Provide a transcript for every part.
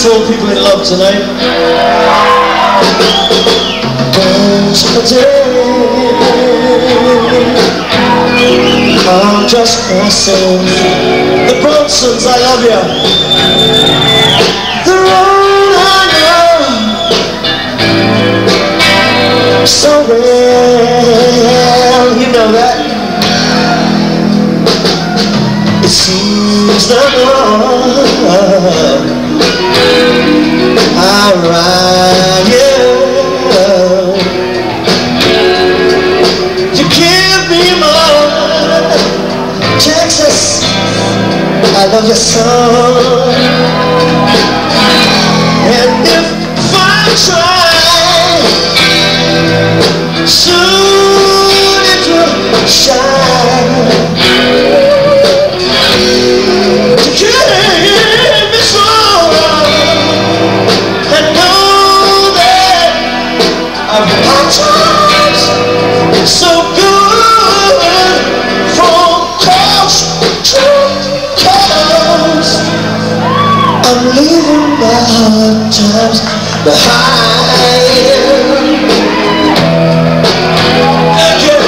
to all people in love tonight. I'm just myself. The Bronsons, I love you. The road I know so well, you know that. It seems the more I ride, you give me more. Texas, I love your song. And if I try, soon it will shine. So good from coast to coast. I'm leaving my hard times behind. Thank you.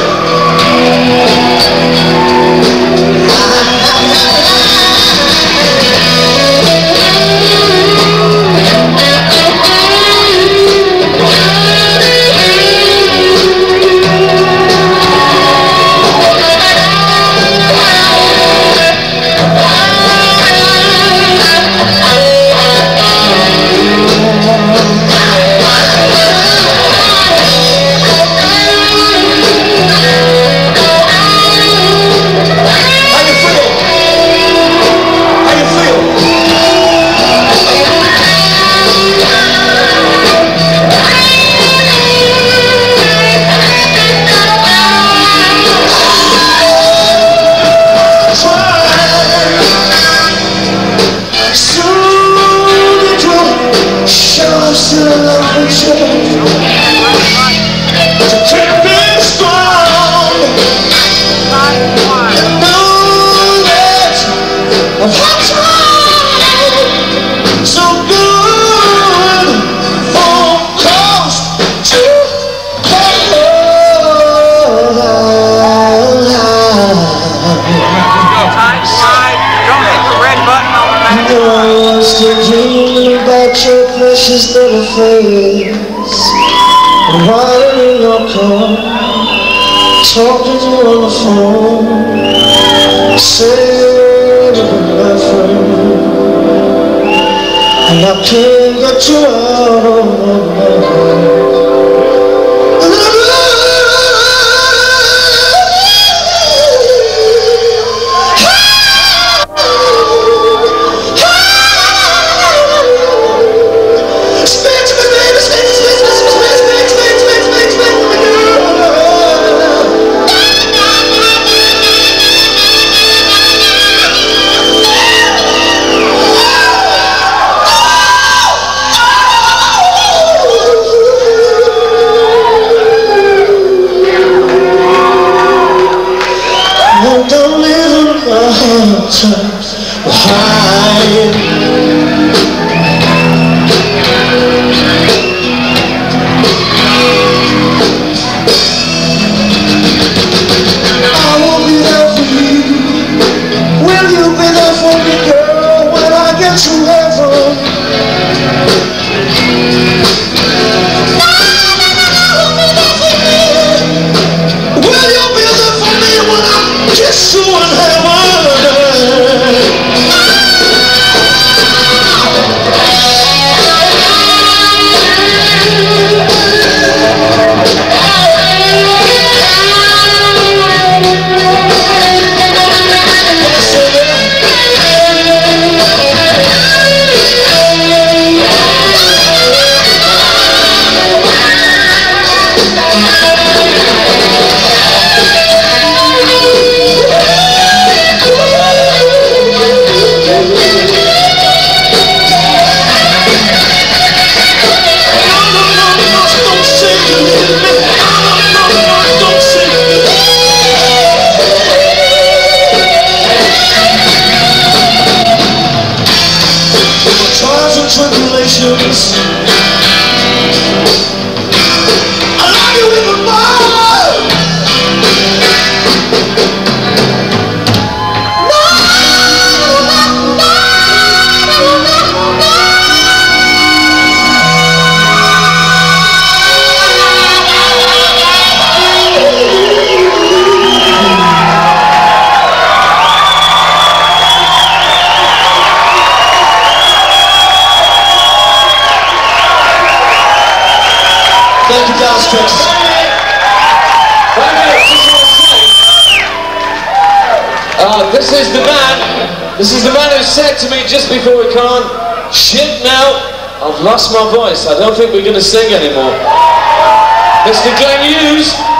Precious little face, riding in your car, talking to you on the phone, saying you're my friend, and I can't get you out of my mind. Don't live in my hard times behind. I will be there for you. Will you be there for me, girl, when I get to heaven? Kiss you in heaven. Thank you, Dallas, Texas. This is the man who said to me just before we can't, shit now, I've lost my voice, I don't think we're going to sing anymore. Mr. Hughes.